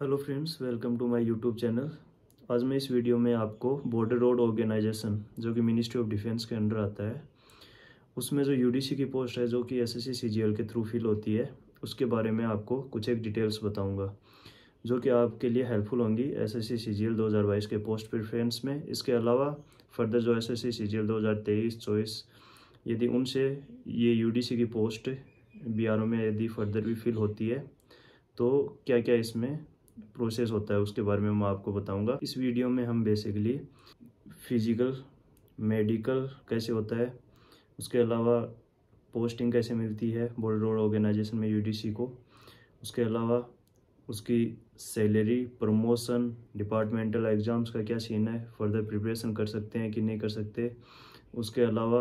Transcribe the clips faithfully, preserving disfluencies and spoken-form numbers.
Hello friends, welcome to my YouTube channel. आज मैं इस वीडियो में आपको बॉर्डर रोड ऑर्गेनाइजेशन जो कि मिनिस्ट्री ऑफ डिफेंस के अंडर आता है, उसमें जो यूडीसी की पोस्ट है जो कि एसएससी सीजीएल के थ्रू फिल होती है, उसके बारे में आपको कुछ एक डिटेल्स बताऊंगा जो कि आपके लिए हेल्पफुल होंगी एसएससी सीजीएल दो हज़ार बाईस के पोस्ट प्रेफरेंस में। इसके अलावा फर्दर जो एसएससी सीजीएल दो हज़ार तेईस चौबीस यदि उनसे ये यूडीसी की पोस्ट बीआरओ में यदि फर्दर भी फिल होती है तो क्या क्या इसमें प्रोसेस होता है उसके बारे में मैं आपको बताऊंगा। इस वीडियो में हम बेसिकली फिजिकल, मेडिकल कैसे होता है, उसके अलावा पोस्टिंग कैसे मिलती है बॉर्डर रोड ऑर्गेनाइजेशन में यूडीसी को, उसके अलावा उसकी सैलरी, प्रमोशन, डिपार्टमेंटल एग्ज़ाम्स का क्या सीन है, फर्दर प्रिपरेशन कर सकते हैं कि नहीं कर सकते, उसके अलावा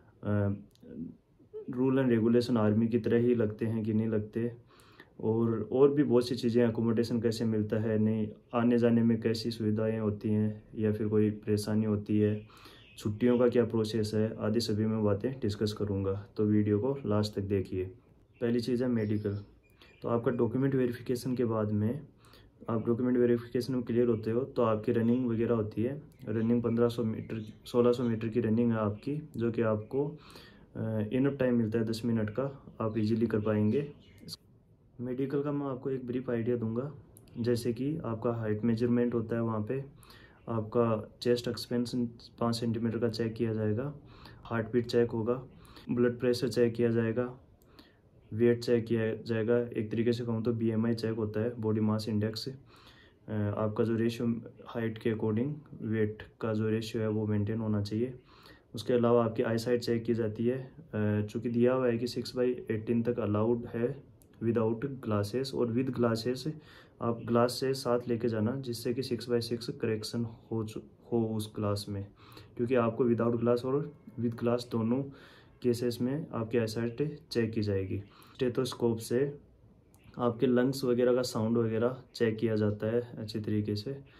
रूल एंड रेगुलेशन आर्मी की तरह ही लगते हैं कि नहीं लगते, और और भी बहुत सी चीज़ें, अकोमोडेशन कैसे मिलता है, नहीं आने जाने में कैसी सुविधाएं होती हैं या फिर कोई परेशानी होती है, छुट्टियों का क्या प्रोसेस है, आदि सभी मैं बातें डिस्कस करूंगा। तो वीडियो को लास्ट तक देखिए। पहली चीज़ है मेडिकल। तो आपका डॉक्यूमेंट वेरिफिकेशन के बाद में आप डॉक्यूमेंट वेरिफिकेशन में क्लियर होते हो तो आपकी रनिंग वगैरह होती है। रनिंग पंद्रह सौ मीटर सोलह सौ मीटर की रनिंग है आपकी, जो कि आपको इनफ टाइम मिलता है दस मिनट का, आप इजीली कर पाएंगे। मेडिकल का मैं आपको एक ब्रीफ आइडिया दूंगा, जैसे कि आपका हाइट मेजरमेंट होता है, वहाँ पे आपका चेस्ट एक्सपेंशन पाँच सेंटीमीटर का चेक किया जाएगा, हार्ट बीट चेक होगा, ब्लड प्रेशर चेक किया जाएगा, वेट चेक किया जाएगा, एक तरीके से कहूँ तो बीएमआई चेक होता है, बॉडी मास इंडेक्स। आपका जो रेशियो हाइट के अकॉर्डिंग वेट का जो रेशियो है वो मेंटेन होना चाहिए। उसके अलावा आपकी आई साइट चेक की जाती है, चूँकि दिया हुआ है कि सिक्स बाई एटीन तक अलाउड है विदाउट ग्लासेस, और विद ग्लासेस आप ग्लास से साथ लेके जाना जिससे कि सिक्स बाई सिक्स करेक्शन हो हो उस ग्लास में, क्योंकि आपको विदाउट ग्लास और विद ग्लास दोनों केसेस में आपकी आईसाइट चेक की जाएगी। स्टेथोस्कोप से आपके लंग्स वगैरह का साउंड वगैरह चेक किया जाता है अच्छी तरीके से, आ,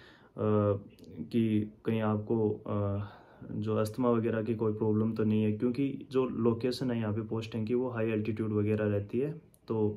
कि कहीं आपको आ, जो अस्थमा वगैरह की कोई प्रॉब्लम तो नहीं है, क्योंकि जो लोकेशन है यहाँ पे पोस्टिंग की वो हाई एल्टीट्यूड वगैरह रहती है, तो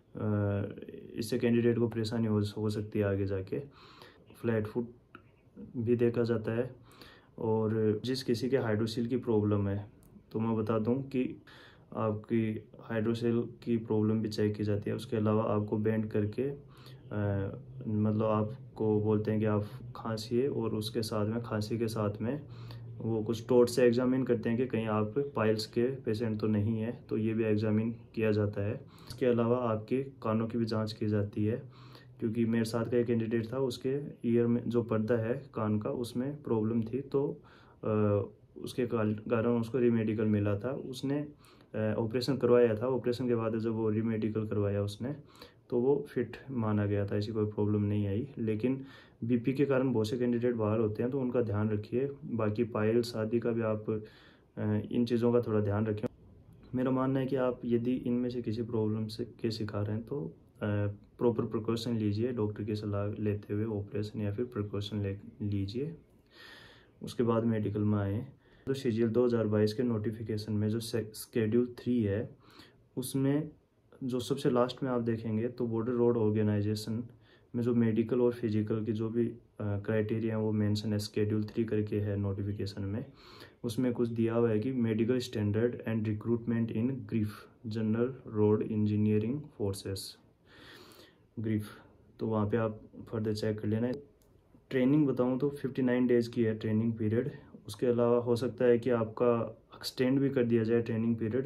इससे कैंडिडेट को परेशानी हो हो सकती है आगे जाके। फ्लैट फुट भी देखा जाता है, और जिस किसी के हाइड्रोसील की प्रॉब्लम है तो मैं बता दूं कि आपकी हाइड्रोसील की प्रॉब्लम भी चेक की जाती है। उसके अलावा आपको बैंड करके आ, मतलब आपको बोलते हैं कि आप खांसिए, और उसके साथ में खांसी के साथ में वो कुछ टोट से एग्जामिन करते हैं कि कहीं आप पाइल्स के पेशेंट तो नहीं है, तो ये भी एग्जामिन किया जाता है। इसके अलावा आपके कानों की भी जांच की जाती है, क्योंकि मेरे साथ का एक कैंडिडेट था, उसके ईयर में जो पर्दा है कान का उसमें प्रॉब्लम थी, तो आ, उसके कारण उसको रीमेडिकल मिला था। उसने ऑपरेशन करवाया था, ऑपरेशन के बाद जब वो रीमेडिकल करवाया उसने तो वो फिट माना गया था, ऐसी कोई प्रॉब्लम नहीं आई। लेकिन बीपी के कारण बहुत से कैंडिडेट बाहर होते हैं, तो उनका ध्यान रखिए। बाकी पाइल्स आदि का भी आप इन चीज़ों का थोड़ा ध्यान रखें। मेरा मानना है कि आप यदि इनमें से किसी प्रॉब्लम से के शिकार हैं तो प्रॉपर प्रिकॉशन लीजिए, डॉक्टर की सलाह लेते हुए ऑपरेशन या फिर प्रिकॉशन ले लीजिए। उसके बाद मेडिकल में आए तो सीजीएल दो हज़ार बाईस के नोटिफिकेशन में जो शेड्यूल थ्री है उसमें जो सबसे लास्ट में आप देखेंगे तो बॉर्डर रोड ऑर्गेनाइजेशन में जो मेडिकल और फिजिकल की जो भी क्राइटेरिया वो मेंशन है, शेड्यूल थ्री करके है नोटिफिकेशन में। उसमें कुछ दिया हुआ है कि medical standard and recruitment in GREF general road engineering forces GREF, तो वहाँ पे आप फर्दर चेक कर लेना। ट्रेनिंग बताऊँ तो फिफ्टी नाइन डेज़ की है ट्रेनिंग पीरियड। उसके अलावा हो सकता है कि आपका एक्सटेंड भी कर दिया जाए ट्रेनिंग पीरियड,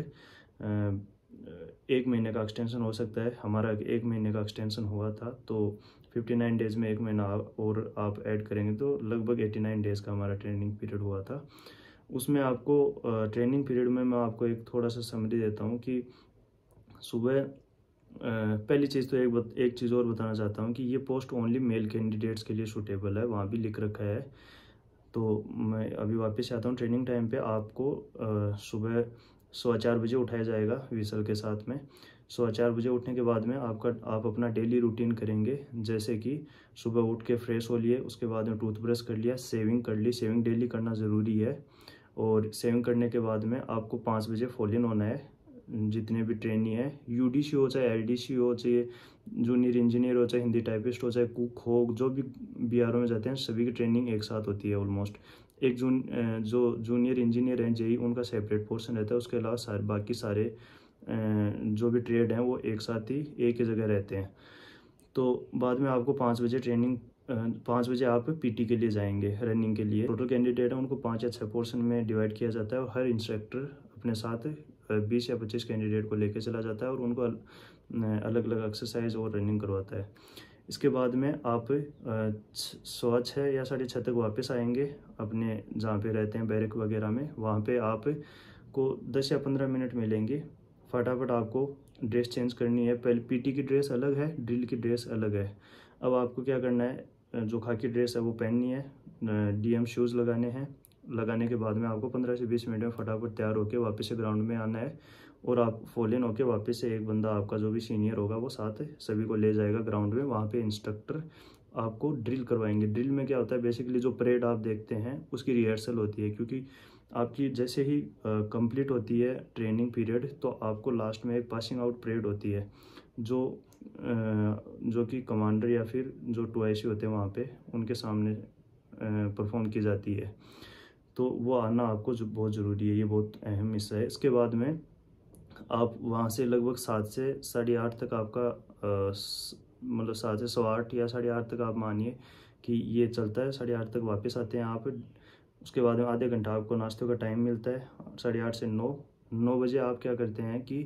एक महीने का एक्सटेंशन हो सकता है। हमारा एक महीने का एक्सटेंशन हुआ था, तो फिफ्टी नाइन डेज़ में एक महीना और आप ऐड करेंगे तो लगभग एटी नाइन डेज़ का हमारा ट्रेनिंग पीरियड हुआ था। उसमें आपको ट्रेनिंग पीरियड में मैं आपको एक थोड़ा सा समरी देता हूँ कि सुबह पहली चीज़ तो एक एक चीज़ और बताना चाहता हूँ कि ये पोस्ट ओनली मेल कैंडिडेट्स के लिए सूटेबल है, वहाँ भी लिख रखा है। तो मैं अभी वापस आता हूँ। ट्रेनिंग टाइम पे आपको सुबह सवा चार बजे उठाया जाएगा विसल के साथ में। सवा चार बजे उठने के बाद में आपका आप अपना डेली रूटीन करेंगे, जैसे कि सुबह उठ के फ्रेश हो लिए, उसके बाद में टूथब्रश कर लिया, सेविंग कर ली, सेविंग डेली करना ज़रूरी है। और सेविंग करने के बाद में आपको पाँच बजे फॉल इन होना है, जितने भी ट्रेनी है, यूडीसी हो चाहे एलडीसी हो चाहे जूनियर इंजीनियर हो चाहे हिंदी टाइपिस्ट हो चाहे कुक हो, जो भी बीआरओ में जाते हैं सभी की ट्रेनिंग एक साथ होती है ऑलमोस्ट। एक जून जो जूनियर इंजीनियर हैं जेई उनका सेपरेट पोर्शन रहता है, उसके अलावा सारे बाकी सारे जो भी ट्रेड हैं वो एक साथ ही एक ही जगह रहते हैं। तो बाद में आपको पाँच बजे ट्रेनिंग पाँच बजे आप पीटी के लिए जाएंगे रनिंग के लिए। टोटल कैंडिडेट है उनको पाँच या छः पोर्शन में डिवाइड किया जाता है और हर इंस्ट्रक्टर अपने साथ बीस या पच्चीस कैंडिडेट को लेकर चला जाता है और उनको अलग अलग एक्सरसाइज और रनिंग करवाता है। इसके बाद में आप सवा छः या साढ़े छः तक वापस आएंगे अपने जहाँ पे रहते हैं बैरक वगैरह में। वहाँ पे आप को दस या पंद्रह मिनट मिलेंगे। फटाफट आपको ड्रेस चेंज करनी है। पहले पीटी की ड्रेस अलग है, ड्रिल की ड्रेस अलग है। अब आपको क्या करना है, जो खाकी ड्रेस है वो पहननी है, डीएम शूज़ लगाने हैं। लगाने के बाद में आपको पंद्रह से बीस मिनट में फटाफट तैयार होकर वापस से ग्राउंड में आना है और आप फॉल इन होकर वापस से एक बंदा आपका जो भी सीनियर होगा वो साथ सभी को ले जाएगा ग्राउंड में। वहाँ पे इंस्ट्रक्टर आपको ड्रिल करवाएंगे। ड्रिल में क्या होता है, बेसिकली जो परेड आप देखते हैं उसकी रिहर्सल होती है, क्योंकि आपकी जैसे ही कंप्लीट होती है ट्रेनिंग पीरियड तो आपको लास्ट में एक पासिंग आउट परेड होती है जो जो कि कमांडर या फिर जो टूआईसी होते हैं वहाँ पे उनके सामने परफॉर्म की जाती है। तो वो आना आपको जो बहुत ज़रूरी है, ये बहुत अहम हिस्सा है। इसके बाद में आप वहाँ से लगभग सात से साढ़े आठ तक आपका मतलब सात से सवा आठ या साढ़े आठ तक आप मानिए कि ये चलता है। साढ़े आठ तक वापस आते हैं आप। उसके बाद में आधे घंटा आपको नाश्ते का टाइम मिलता है। साढ़े आठ से नौ नौ बजे आप क्या करते हैं कि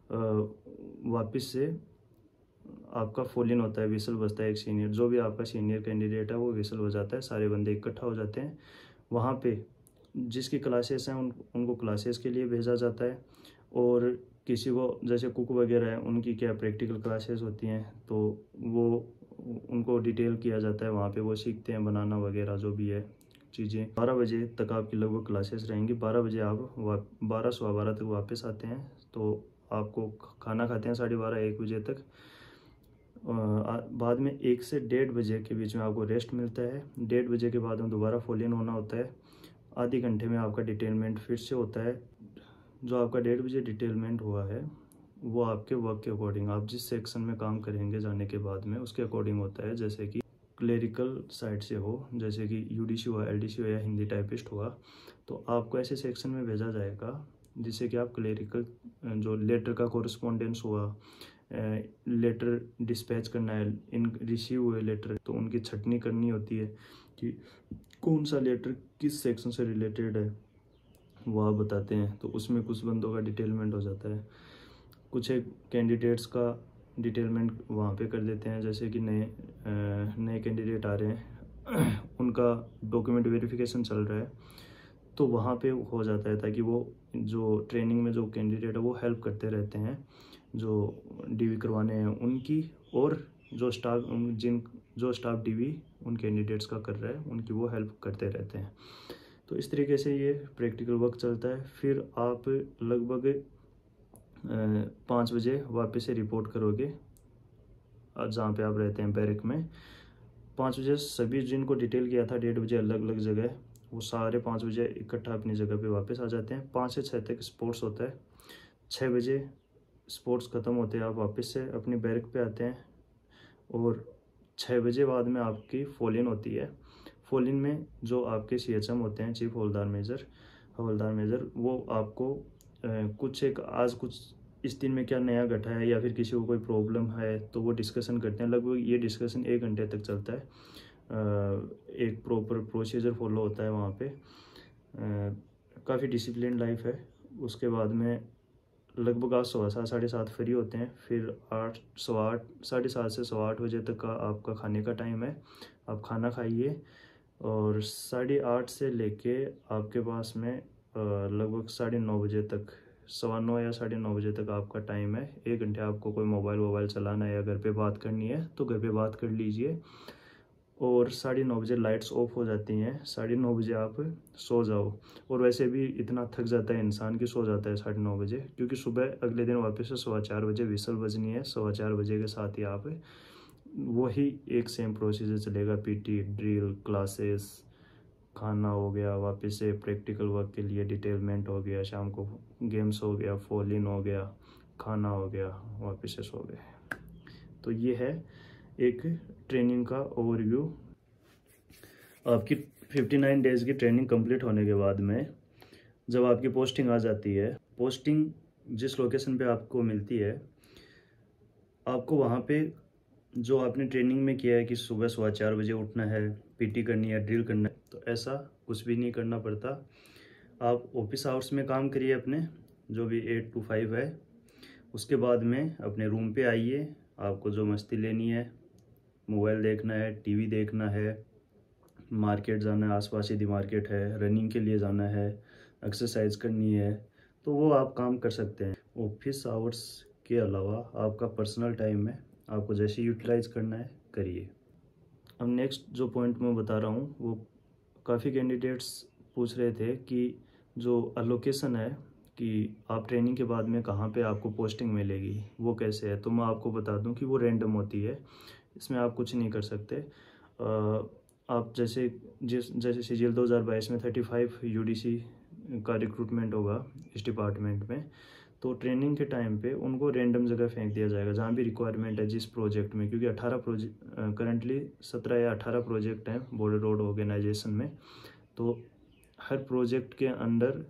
वापस से आपका फॉल इन होता है, विसल बजता है। एक सीनियर जो भी आपका सीनियर कैंडिडेट है वो विसल बजाता है, सारे बंदे इकट्ठा हो जाते हैं। वहाँ पे जिसकी क्लासेस हैं उन उनको क्लासेस के लिए भेजा जाता है और किसी को जैसे कुक वगैरह है उनकी क्या प्रैक्टिकल क्लासेस होती हैं तो वो उनको डिटेल किया जाता है। वहाँ पे वो सीखते हैं बनाना वगैरह जो भी है चीज़ें। बारह बजे तक आपकी लगभग क्लासेस रहेंगी। बारह बजे आप बारह सवा बारह तक वापस आते हैं तो आपको खाना खाते हैं साढ़े बारह एक बजे तक। बाद में एक से डेढ़ बजे के बीच में आपको रेस्ट मिलता है। डेढ़ बजे के बाद में दोबारा फॉल इन होना होता है। आधे घंटे में आपका डिटेलमेंट फिर से होता है। जो आपका डेढ़ बजे डिटेलमेंट हुआ है वो आपके वर्क के अकॉर्डिंग, आप जिस सेक्शन में काम करेंगे जाने के बाद में उसके अकॉर्डिंग होता है। जैसे कि क्लेरिकल साइड से हो, जैसे कि यूडीसी हुआ, एलडीसी हुआ या हिंदी टाइपिस्ट हुआ, तो आपको ऐसे सेक्शन में भेजा जाएगा जिससे कि आप क्लेरिकल जो लेटर का कोरिस्पोंडेंस हुआ, लेटर डिस्पैच करना है, इन रिसीव हुए लेटर तो उनकी छटनी करनी होती है कि कौन सा लेटर किस सेक्शन से रिलेटेड है वो आप बताते हैं। तो उसमें कुछ बंदों का डिटेलमेंट हो जाता है, कुछ एक कैंडिडेट्स का डिटेलमेंट वहाँ पे कर देते हैं। जैसे कि नए नए कैंडिडेट आ रहे हैं उनका डॉक्यूमेंट वेरिफिकेशन चल रहा है तो वहाँ पे हो जाता है, ताकि वो जो ट्रेनिंग में जो कैंडिडेट है वो हेल्प करते रहते हैं जो डीवी करवाने हैं उनकी, और जो स्टाफ जिन जो स्टाफ डीवी उन कैंडिडेट्स का कर रहा है उनकी वो हेल्प करते रहते हैं। तो इस तरीके से ये प्रैक्टिकल वर्क चलता है। फिर आप लगभग पाँच बजे वापस से रिपोर्ट करोगे जहाँ पे आप रहते हैं बैरक में। पाँच बजे सभी जिनको डिटेल किया था डेढ़ बजे अलग अलग जगह, वो सारे पाँच बजे इकट्ठा अपनी जगह पे वापस आ जाते हैं। पाँच से छः तक स्पोर्ट्स होता है। छः बजे स्पोर्ट्स ख़त्म होते हैं, आप वापस से अपनी बैरक पे आते हैं और छः बजे बाद में आपकी फॉल इन होती है। फॉल इन में जो आपके सीएचएम होते हैं, chief havildar major havildar major वो आपको आ, कुछ एक आज कुछ इस दिन में क्या नया घटा है या फिर किसी को कोई प्रॉब्लम है तो वो डिस्कशन करते हैं। लगभग ये डिस्कशन एक घंटे तक चलता है। आ, एक प्रॉपर प्रोसीजर फॉलो होता है वहाँ पे। काफ़ी डिसिप्लिन लाइफ है। उसके बाद में लगभग आज सवा सात साढ़े सात फ्री होते हैं। फिर आठ सवा आठ साढ़े सात से सवा आठ बजे तक का आपका खाने का टाइम है। आप खाना खाइए और साढ़े आठ से लेके आपके पास में लगभग साढ़े नौ बजे तक, सवा नौ या साढ़े नौ बजे तक आपका टाइम है। एक घंटे आपको कोई मोबाइल वोबाइल चलाना है या घर पे बात करनी है तो घर पे बात कर लीजिए। और साढ़े नौ बजे लाइट्स ऑफ हो जाती हैं। साढ़े नौ बजे आप सो जाओ। और वैसे भी इतना थक जाता है इंसान कि सो जाता है साढ़े नौ बजे, क्योंकि सुबह अगले दिन वापस से सवा चार बजे विसल बजनी है। सवा चार बजे के साथ ही आप वही एक सेम प्रोसीजर चलेगा, पीटी, ड्रिल, क्लासेस, खाना हो गया, वापस से प्रैक्टिकल वर्क के लिए डिटेलमेंट हो गया, शाम को गेम्स हो गया, फॉल इन हो गया, खाना हो गया, वापस से सो गए। तो ये है एक ट्रेनिंग का ओवरव्यू। आपकी फिफ्टी नाइन डेज़ की ट्रेनिंग कंप्लीट होने के बाद में जब आपकी पोस्टिंग आ जाती है, पोस्टिंग जिस लोकेशन पे आपको मिलती है, आपको वहाँ पे जो आपने ट्रेनिंग में किया है कि सुबह सुबह चार बजे उठना है, पीटी करनी है, ड्रिल करना है, तो ऐसा कुछ भी नहीं करना पड़ता। आप ऑफिस आवर्स में काम करिए अपने, जो भी एट टू फाइव है। उसके बाद में अपने रूम पे आइए, आपको जो मस्ती लेनी है, मोबाइल देखना है, टीवी देखना है, मार्केट जाना है, आसपास यदि मार्केट है, रनिंग के लिए जाना है, एक्सरसाइज करनी है, तो वो आप काम कर सकते हैं। ऑफिस आवर्स के अलावा आपका पर्सनल टाइम है, आपको जैसे यूटिलाइज करना है करिए। अब नेक्स्ट जो पॉइंट मैं बता रहा हूँ, वो काफ़ी कैंडिडेट्स पूछ रहे थे कि जो अलोकेशन है कि आप ट्रेनिंग के बाद में कहाँ पे आपको पोस्टिंग मिलेगी, वो कैसे है। तो मैं आपको बता दूं कि वो रैंडम होती है, इसमें आप कुछ नहीं कर सकते। आ, आप जैसे जिस जैसे सीजीएल दो हज़ार बाईस में पैंतीस यूडीसी का रिक्रूटमेंट होगा इस डिपार्टमेंट में, तो ट्रेनिंग के टाइम पे उनको रैंडम जगह फेंक दिया जाएगा जहाँ भी रिक्वायरमेंट है जिस प्रोजेक्ट में, क्योंकि अठारह प्रोजेक्ट करंटली सत्रह या अठारह प्रोजेक्ट हैं बॉर्डर रोड ऑर्गेनाइजेशन में। तो हर प्रोजेक्ट के अंदर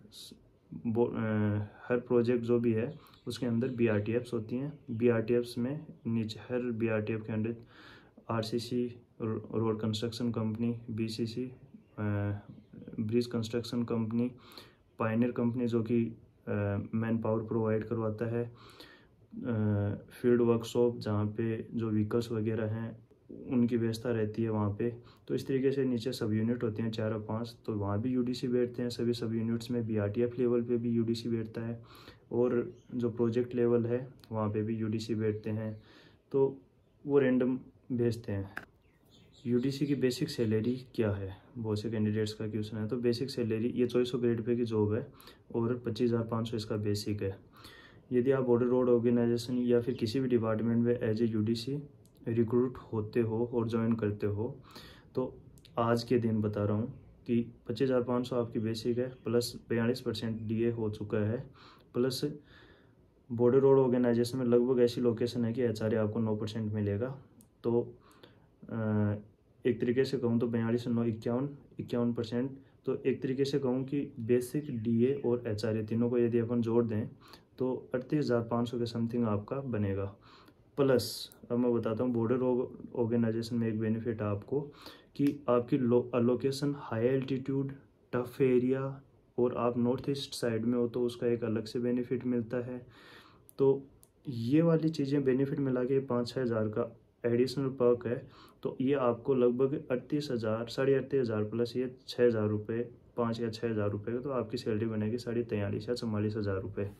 हर प्रोजेक्ट जो भी है उसके अंदर बी आर टी एफ्स होती हैं। बी आर टी एफ्स में नीचे हर बी आर टी एफ के अंदर R C C road construction company, B C C bridge construction company, pioneer company जो कि मैन पावर प्रोवाइड करवाता है, फील्ड वर्कशॉप जहाँ पे जो व्हीकल्स वगैरह हैं उनकी व्यवस्था रहती है वहाँ पे। तो इस तरीके से नीचे सब यूनिट होते हैं चार और पाँच, तो वहाँ भी यूडीसी बैठते हैं। सभी सब यूनिट्स में बीआरटीएफ लेवल पे भी यूडीसी बैठता है, और जो प्रोजेक्ट लेवल है वहाँ पे भी यूडीसी बैठते हैं। तो वो रैंडम भेजते हैं। यूडीसी की बेसिक सैलरी क्या है, बहुत से कैंडिडेट्स का क्वेश्चन है। तो बेसिक सैलरी ये चौबीस सौ ग्रेड पे की जॉब है और पच्चीस हज़ार पाँच सौ इसका बेसिक है। यदि आप बॉर्डर रोड ऑर्गेनाइजेशन या फिर किसी भी डिपार्टमेंट में एज ए यूडीसी रिक्रूट होते हो और ज्वाइन करते हो, तो आज के दिन बता रहा हूँ कि पच्चीस हज़ार पाँच सौ आपकी बेसिक है, प्लस बयालीस परसेंट डी ए हो चुका है, प्लस बॉर्डर रोड ऑर्गेनाइजेशन में लगभग ऐसी लोकेशन है कि एच आर ए आपको नौ परसेंट मिलेगा। तो एक तरीके से कहूँ तो बयालीस नौ इक्यावन इक्यावन परसेंट। तो एक तरीके से कहूँ कि बेसिक डी ए और एच आर ए तीनों को यदि अपन जोड़ दें तो अड़तीस हज़ार पाँच सौ के समथिंग आपका बनेगा। प्लस अब मैं बताता हूँ बॉर्डर ऑर्गेनाइजेशन में एक बेनिफिट है आपको कि आपकी location high altitude tough area और आप नॉर्थ ईस्ट साइड में हो तो उसका एक अलग से बेनिफिट मिलता है। तो ये वाली चीज़ें बेनिफिट मिला के पाँच छः हज़ार का एडिशनल पर्क है। तो ये आपको लगभग अड़तीस हज़ार साढ़े अड़तीस हज़ार प्लस ये छः हज़ार रुपये पाँच या छः हज़ार रुपये का, तो आपकी सैलरी बनेगी साढ़े तैंतालीस या चौवालीस हज़ार रुपये।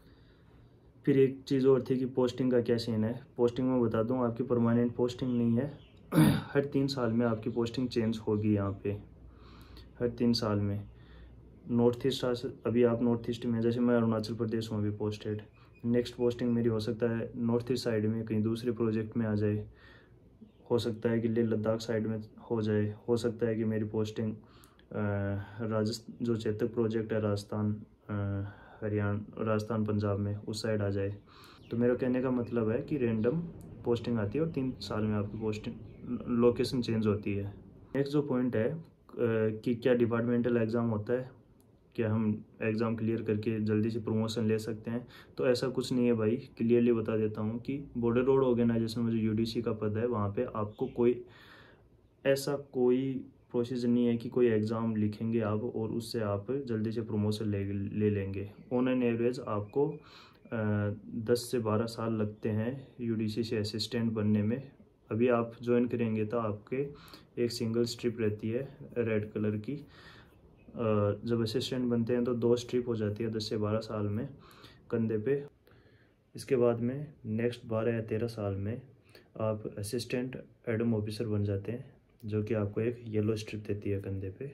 फिर एक चीज़ और थी कि पोस्टिंग का क्या सीन है। पोस्टिंग में बता दूं आपकी परमानेंट पोस्टिंग नहीं है, हर तीन साल में आपकी पोस्टिंग चेंज होगी। यहाँ पे हर तीन साल में नॉर्थ ईस्ट, अभी आप नॉर्थ ईस्ट में, जैसे मैं अरुणाचल प्रदेश में अभी पोस्टेड, नेक्स्ट पोस्टिंग मेरी हो सकता है नॉर्थ ईस्ट साइड में कहीं दूसरे प्रोजेक्ट में आ जाए, हो सकता है कि लेह लद्दाख साइड में हो जाए, हो सकता है कि मेरी पोस्टिंग राजस्थान जो चेतक प्रोजेक्ट है राजस्थान हरियाणा राजस्थान पंजाब में उस साइड आ जाए। तो मेरा कहने का मतलब है कि रैंडम पोस्टिंग आती है और तीन साल में आपकी पोस्टिंग लोकेशन चेंज होती है। नेक्स्ट जो पॉइंट है कि क्या डिपार्टमेंटल एग्ज़ाम होता है, क्या हम एग्ज़ाम क्लियर करके जल्दी से प्रमोशन ले सकते हैं। तो ऐसा कुछ नहीं है भाई, क्लियरली बता देता हूँ कि बॉर्डर रोड ऑर्गेनाइजेशन में जो यूडीसी का पद है वहाँ पे आपको कोई ऐसा कोई प्रोसीजर नहीं है कि कोई एग्ज़ाम लिखेंगे आप और उससे आप जल्दी से प्रमोशन ले ले लेंगे। ऑन एन एवरेज आपको दस से बारह साल लगते हैं यूडीसी से असिस्टेंट बनने में। अभी आप ज्वाइन करेंगे तो आपके एक सिंगल स्ट्रिप रहती है रेड कलर की, जब असिस्टेंट बनते हैं तो दो स्ट्रिप हो जाती है दस से बारह साल में कंधे पे। इसके बाद में नेक्स्ट बारह या तेरह साल में आप असिस्टेंट एडम ऑफिसर बन जाते हैं, जो कि आपको एक येलो स्ट्रिप देती है कंधे पे।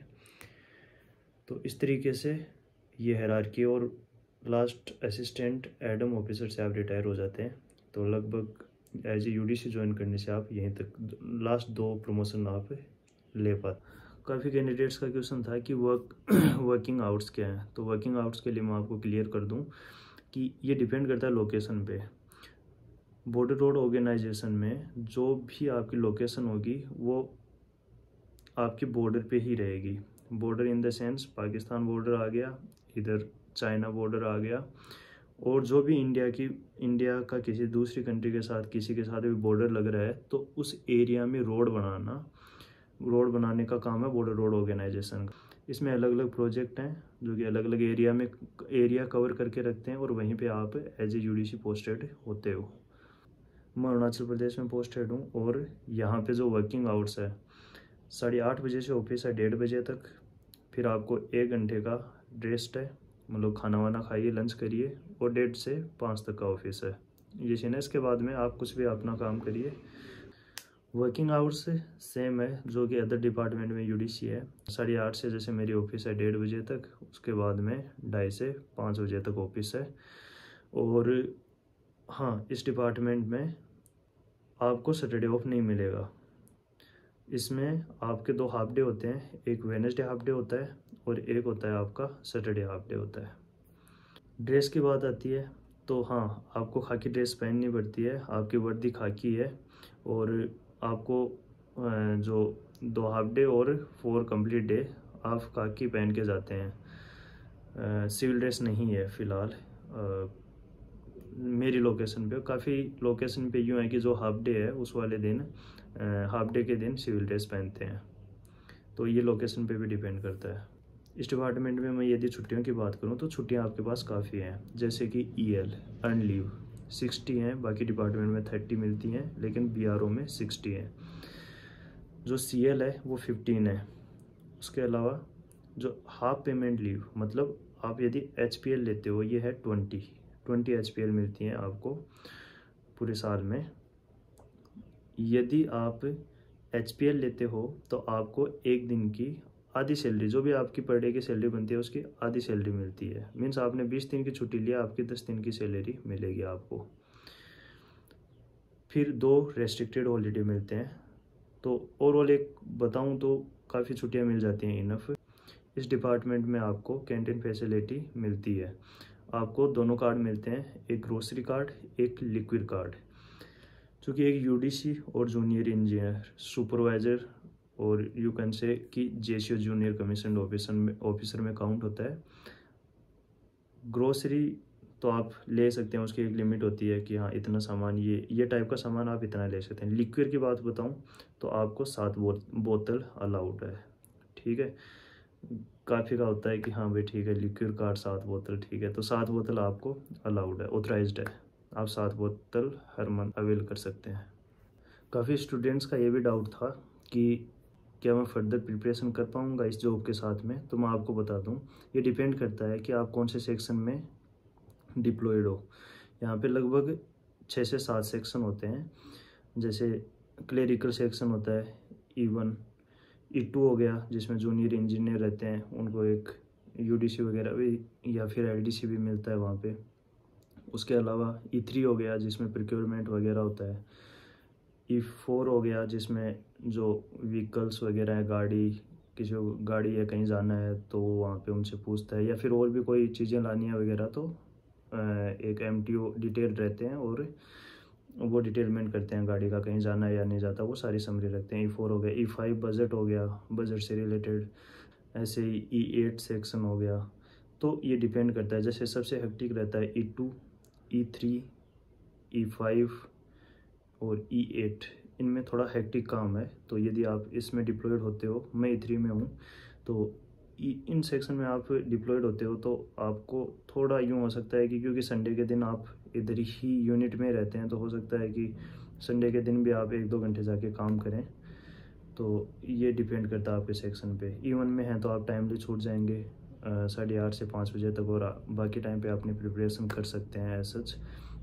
तो इस तरीके से ये हायरार्की, और लास्ट असिस्टेंट एडम ऑफिसर से आप रिटायर हो जाते हैं। तो लगभग एज ए यूडीसी ज्वाइन करने से आप यहीं तक लास्ट दो प्रमोशन आप ले पाते। काफ़ी कैंडिडेट्स का क्वेश्चन था कि वर्क वर्किंग आवर्स क्या है। तो वर्किंग आवर्स के लिए मैं आपको क्लियर कर दूं कि ये डिपेंड करता है लोकेशन पे। बॉर्डर रोड ऑर्गेनाइजेशन में जो भी आपकी लोकेशन होगी वो आपकी बॉर्डर पे ही रहेगी। Border in the sense Pakistan border आ गया, इधर चाइना बॉर्डर आ गया, और जो भी इंडिया की इंडिया का किसी दूसरी कंट्री के साथ किसी के साथ भी बॉर्डर लग रहा है तो उस एरिया में रोड बनाना रोड बनाने का काम है बॉर्डर रोड ऑर्गेनाइजेशन का। इसमें अलग अलग प्रोजेक्ट हैं जो कि अलग अलग एरिया में एरिया कवर करके रखते हैं और वहीं पे आप एज ए यूडीसी पोस्टेड होते हो। मैं अरुणाचल प्रदेश में पोस्टेड हूँ और यहाँ पे जो वर्किंग आवर्स है साढ़े आठ बजे से ऑफिस है डेढ़ बजे तक। फिर आपको एक घंटे का रेस्ट है, मतलब खाना वाना खाइए, लंच करिए, और डेढ़ से पाँच तक का ऑफिस है ये सीन है। इसके बाद में आप कुछ भी अपना काम करिए। वर्किंग आवर्स सेम है जो कि अदर डिपार्टमेंट में यूडीसी है। साढ़े आठ से जैसे मेरी ऑफिस है डेढ़ बजे तक, उसके बाद में ढाई से पाँच बजे तक ऑफिस है। और हाँ, इस डिपार्टमेंट में आपको सैटरडे ऑफ नहीं मिलेगा। इसमें आपके दो हाफ डे होते हैं, एक वेडनेसडे हाफ डे होता है और एक होता है आपका सैटरडे हाफ डे होता है। ड्रेस की बात आती है तो हाँ, आपको खाकी ड्रेस पहननी पड़ती है, आपकी वर्दी खाकी है, और आपको जो दो हाफ डे और फोर कंप्लीट डे आप खाकी पहन के जाते हैं। सिविल ड्रेस नहीं है फ़िलहाल मेरी लोकेशन पे। काफ़ी लोकेशन पे यूँ है कि जो हाफ डे है उस वाले दिन हाफ डे के दिन सिविल ड्रेस पहनते हैं। तो ये लोकेशन पे भी डिपेंड करता है। इस डिपार्टमेंट में मैं यदि छुट्टियों की बात करूं तो छुट्टियां आपके पास काफ़ी हैं, जैसे कि E L earn leave sixty हैं, बाकी डिपार्टमेंट में थर्टी मिलती हैं, लेकिन बी आर ओ में सिक्सटी हैं। जो सी एल है वो फिफ्टीन है। उसके अलावा जो हाफ पेमेंट लीव, मतलब आप यदि एच पी एल लेते हो, ये है twenty twenty H P L मिलती हैं आपको पूरे साल में। यदि आप एच पी एल लेते हो तो आपको एक दिन की आधी सैलरी, जो भी आपकी पर डे की सैलरी बनती है उसकी आधी सैलरी मिलती है। मीन्स आपने बीस दिन की छुट्टी लिया, आपकी दस दिन की सैलरी मिलेगी आपको। फिर दो रेस्ट्रिक्टेड हॉलीडे मिलते हैं। तो ओवरऑल एक बताऊं तो काफ़ी छुट्टियां मिल जाती हैं इनफ। इस डिपार्टमेंट में आपको कैंटीन फैसिलिटी मिलती है। आपको दोनों कार्ड मिलते हैं, एक ग्रोसरी कार्ड, एक लिक्विड कार्ड। चूँकि एक यूडीसी और जूनियर इंजीनियर सुपरवाइज़र और यू कैन से कि जेसीओ जूनियर कमीशन ऑफिसर में ऑफिसर में काउंट होता है। ग्रोसरी तो आप ले सकते हैं, उसकी एक लिमिट होती है कि हाँ इतना सामान, ये ये टाइप का सामान आप इतना ले सकते हैं। लिक्विड की बात बताऊं तो आपको सात बो, बोतल अलाउड है। ठीक है, काफ़ी का होता है कि हाँ भाई ठीक है लिक्विड कार्ड सात बोतल, ठीक है, तो सात बोतल आपको अलाउड है, ऑथराइज्ड है, आप सात बोतल हर मंथ अवेल कर सकते हैं। काफ़ी स्टूडेंट्स का ये भी डाउट था कि क्या मैं फर्दर प्रिपरेशन कर पाऊँगा इस जॉब के साथ में। तो मैं आपको बता दूँ, ये डिपेंड करता है कि आप कौन से सेक्शन में डिप्लॉयड हो। यहाँ पे लगभग छः से सात सेक्शन होते हैं। जैसे क्लेरिकल सेक्शन होता है ई वन, ई टू हो गया जिसमें जूनियर इंजीनियर रहते हैं, उनको एक यूडीसी वगैरह भी या फिर एलडीसी भी मिलता है वहाँ पे। उसके अलावा ई थ्री हो गया जिसमें प्रोक्योरमेंट वगैरह होता है। ई फोर हो गया जिसमें जो व्हीकल्स वगैरह है, गाड़ी, किसी को गाड़ी या कहीं जाना है तो वहाँ पे उनसे पूछता है, या फिर और भी कोई चीज़ें लानी है वगैरह तो एक एम टी ओ डिटेल रहते हैं और वो डिटेलमेंट करते हैं गाड़ी का कहीं जाना है या नहीं जाता, वो सारी समरी रखते हैं। ई फोर हो गया। ई फाइव बजट हो गया, बजट से रिलेटेड। ऐसे ही ई एट सेक्शन हो गया। तो ये डिपेंड करता है, जैसे सबसे हेक्टिक रहता है E two, E three, E five और ई एट। इनमें थोड़ा हेक्टिक काम है। तो यदि आप इसमें डिप्लॉयड होते हो, मैं ई थ्री में हूँ, तो इन सेक्शन में आप डिप्लॉयड होते हो तो आपको थोड़ा यूँ हो सकता है कि क्योंकि संडे के दिन आप इधर ही यूनिट में रहते हैं तो हो सकता है कि संडे के दिन भी आप एक दो घंटे जाके काम करें। तो ये डिपेंड करता है आपके सेक्शन पे। ई वन में है तो आप टाइमली छूट जाएंगे साढ़े आठ से पाँच बजे तक, और बाकी टाइम पे अपनी प्रिपरेशन कर सकते हैं एज सच।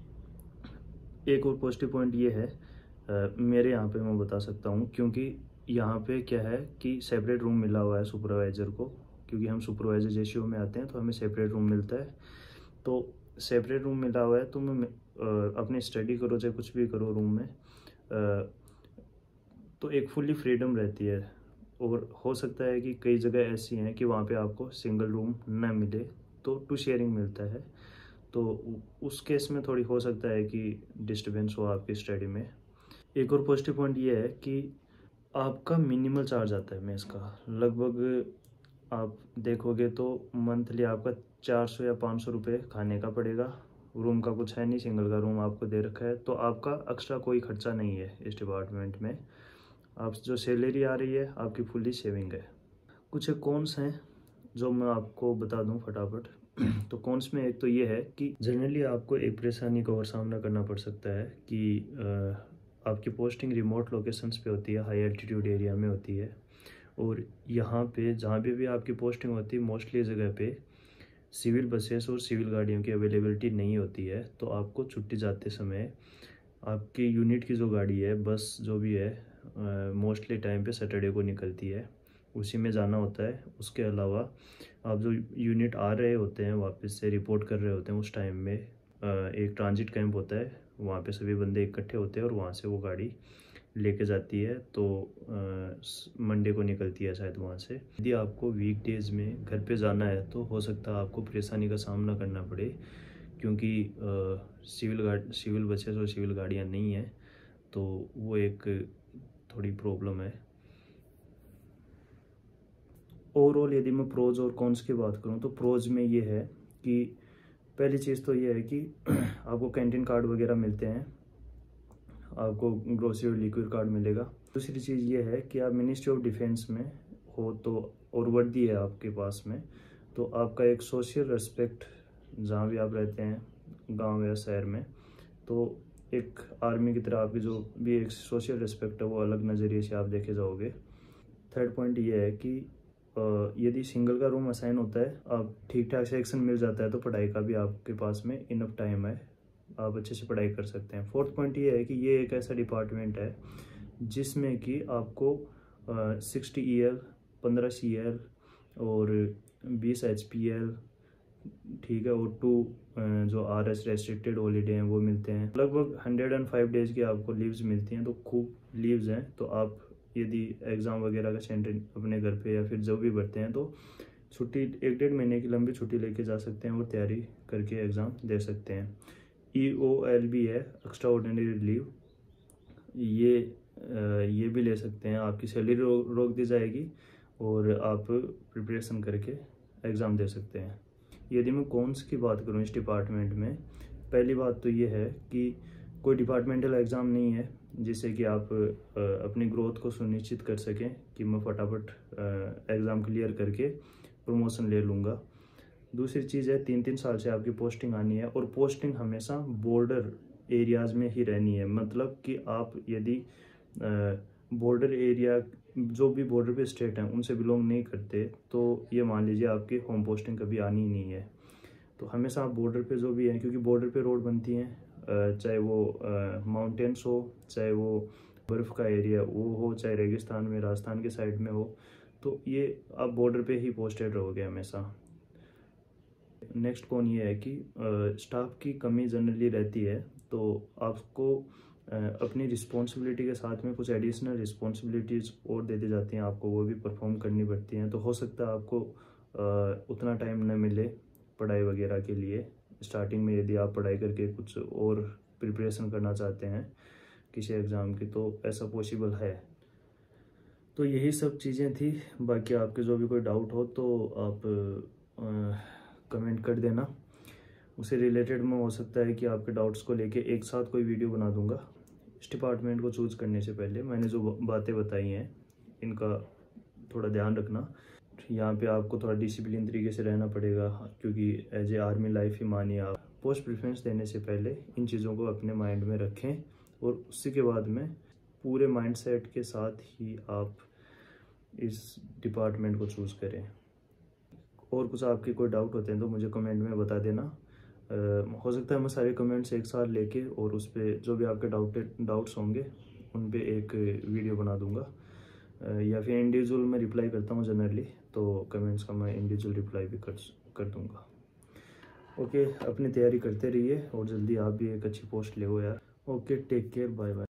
एक और पॉजिटिव पॉइंट ये है आ, मेरे यहाँ पे मैं बता सकता हूँ, क्योंकि यहाँ पे क्या है कि सेपरेट रूम मिला हुआ है सुपरवाइज़र को, क्योंकि हम सुपरवाइज़र जेसीओ में आते हैं तो हमें सेपरेट रूम मिलता है। तो सेपरेट रूम मिला हुआ है तो मैं अपनी स्टडी करो चाहे कुछ भी करो रूम में, आ, तो एक फुल्ली फ्रीडम रहती है। और हो सकता है कि कई जगह ऐसी हैं कि वहाँ पे आपको सिंगल रूम न मिले, तो टू शेयरिंग मिलता है, तो उस केस में थोड़ी हो सकता है कि डिस्टर्बेंस हो आपकी स्टडी में। एक और पॉजिटिव पॉइंट ये है कि आपका मिनिमल चार्ज आता है मेस का। लगभग आप देखोगे तो मंथली आपका चार सौ या पाँच सौ रुपये खाने का पड़ेगा। रूम का कुछ है नहीं, सिंगल का रूम आपको दे रखा है, तो आपका एक्स्ट्रा कोई खर्चा नहीं है इस डिपार्टमेंट में। आप जो सैलरी आ रही है आपकी फुल्ली सेविंग है। कुछ कॉन्स हैं जो मैं आपको बता दूं फटाफट। तो कॉन्स में एक तो ये है कि जनरली आपको एक परेशानी का और सामना करना पड़ सकता है कि आ, आपकी पोस्टिंग रिमोट लोकेशंस पे होती है, हाई एल्टीट्यूड एरिया में होती है, और यहाँ पे जहाँ पे भी आपकी पोस्टिंग होती है मोस्टली जगह पे सिविल बसेस और सिविल गाड़ियों की अवेलेबिलिटी नहीं होती है। तो आपको छुट्टी जाते समय आपकी यूनिट की जो गाड़ी है, बस जो भी है, मोस्टली टाइम पे सैटरडे को निकलती है, उसी में जाना होता है। उसके अलावा आप जो यूनिट आ रहे होते हैं वापस से रिपोर्ट कर रहे होते हैं, उस टाइम में एक ट्रांजिट कैंप होता है, वहाँ पे सभी बंदे इकट्ठे होते हैं और वहाँ से वो गाड़ी लेके जाती है। तो मंडे को निकलती है शायद वहाँ से। यदि आपको वीकडेज में घर पे जाना है तो हो सकता है आपको परेशानी का सामना करना पड़े, क्योंकि सिविल गाड़ी सिविल बसेस और सिविल गाड़ियाँ नहीं हैं, तो वो एक थोड़ी प्रॉब्लम है। ओवरऑल यदि मैं प्रोज और कॉन्स की बात करूं तो प्रोज में ये है कि पहली चीज़ तो ये है कि आपको कैंटीन कार्ड वगैरह मिलते हैं, आपको ग्रोसरी और लिक्विड कार्ड मिलेगा। दूसरी चीज़ ये है कि आप मिनिस्ट्री ऑफ डिफेंस में हो तो और वर्दी है आपके पास में, तो आपका एक सोशल रेस्पेक्ट जहाँ भी आप रहते हैं गांव या शहर में, तो एक आर्मी की तरह आपकी जो भी एक सोशल रेस्पेक्ट है वो अलग नज़रिए से आप देखे जाओगे। थर्ड पॉइंट ये है कि यदि सिंगल का रूम असाइन होता है, आप ठीक ठाक सेक्शन मिल जाता है, तो पढ़ाई का भी आपके पास में इनफ टाइम है, आप अच्छे से पढ़ाई कर सकते हैं। फोर्थ पॉइंट ये है कि ये एक ऐसा डिपार्टमेंट है जिसमें कि आपको सिक्सटी ई एल, पंद्रह सी एल और बीस एच पी एल, ठीक है, और टू जो आर एस रेस्ट्रिक्टेड हॉलीडे हैं वो मिलते हैं। लगभग हंड्रेड एंड फाइव डेज की आपको लीव्स मिलती हैं, तो खूब लीव्स हैं। तो आप यदि एग्ज़ाम वगैरह का सेंटर अपने घर पे या फिर जो भी भरते हैं तो छुट्टी एक डेढ़ महीने की लंबी छुट्टी लेके जा सकते हैं और तैयारी करके एग्ज़ाम दे सकते हैं। ई ओ एल भी है, एक्स्ट्रा ऑर्डिनरी लीव, ये ये भी ले सकते हैं। आपकी सैलरी रो, रोक दी जाएगी और आप प्रिपरेशन करके एग्ज़ाम दे सकते हैं। यदि मैं कॉन्स की बात करूं इस डिपार्टमेंट में, पहली बात तो ये है कि कोई डिपार्टमेंटल एग्ज़ाम नहीं है जिससे कि आप अपनी ग्रोथ को सुनिश्चित कर सकें कि मैं फटाफट एग्ज़ाम क्लियर करके प्रमोशन ले लूँगा। दूसरी चीज़ है, तीन तीन साल से आपकी पोस्टिंग आनी है और पोस्टिंग हमेशा बॉर्डर एरियाज़ में ही रहनी है। मतलब कि आप यदि बॉर्डर एरिया जो भी बॉर्डर पे स्टेट हैं उनसे बिलोंग नहीं करते, तो ये मान लीजिए आपकी होम पोस्टिंग कभी आनी ही नहीं है। तो हमेशा आप बॉर्डर पे जो भी हैं, क्योंकि बॉर्डर पे रोड बनती हैं, चाहे वो माउंटेन्स हो, चाहे वो बर्फ़ का एरिया वो हो, चाहे रेगिस्तान में राजस्थान के साइड में हो, तो ये आप बॉर्डर पे ही पोस्टेड रहोगे हमेशा। नेक्स्ट कौन ये है कि स्टाफ की कमी जनरली रहती है, तो आपको अपनी रिस्पॉन्सिबिलिटी के साथ में कुछ एडिशनल रिस्पॉन्सिबिलिटीज़ और दे दी जाती हैं, आपको वो भी परफॉर्म करनी पड़ती हैं। तो हो सकता है आपको उतना टाइम न मिले पढ़ाई वगैरह के लिए स्टार्टिंग में, यदि आप पढ़ाई करके कुछ और प्रिपरेशन करना चाहते हैं किसी एग्ज़ाम की, तो ऐसा पॉसिबल है। तो यही सब चीज़ें थी। बाकी आपके जो भी कोई डाउट हो तो आप कमेंट कर देना, उससे रिलेटेड में हो सकता है कि आपके डाउट्स को लेके एक साथ कोई वीडियो बना दूंगा। इस डिपार्टमेंट को चूज़ करने से पहले मैंने जो बातें बताई हैं इनका थोड़ा ध्यान रखना। यहाँ पे आपको थोड़ा डिसिप्लिन तरीके से रहना पड़ेगा, क्योंकि एज ए आर्मी लाइफ ही मानिए आप। पोस्ट प्रेफरेंस देने से पहले इन चीज़ों को अपने माइंड में रखें और उसी के बाद में पूरे माइंडसेट के साथ ही आप इस डिपार्टमेंट को चूज़ करें। और कुछ आपके कोई डाउट होते हैं तो मुझे कमेंट में बता देना। आ, हो सकता है मैं सारे कमेंट्स एक साथ लेके और उस पर जो भी आपके डाउट डाउट्स होंगे उन पे एक वीडियो बना दूंगा, या फिर इंडिविजुअल में रिप्लाई करता हूँ जनरली, तो कमेंट्स का मैं इंडिविजुअल रिप्लाई भी कर कर दूंगा। ओके, अपनी तैयारी करते रहिए और जल्दी आप भी एक अच्छी पोस्ट ले यार। Okay, take care, bye bye.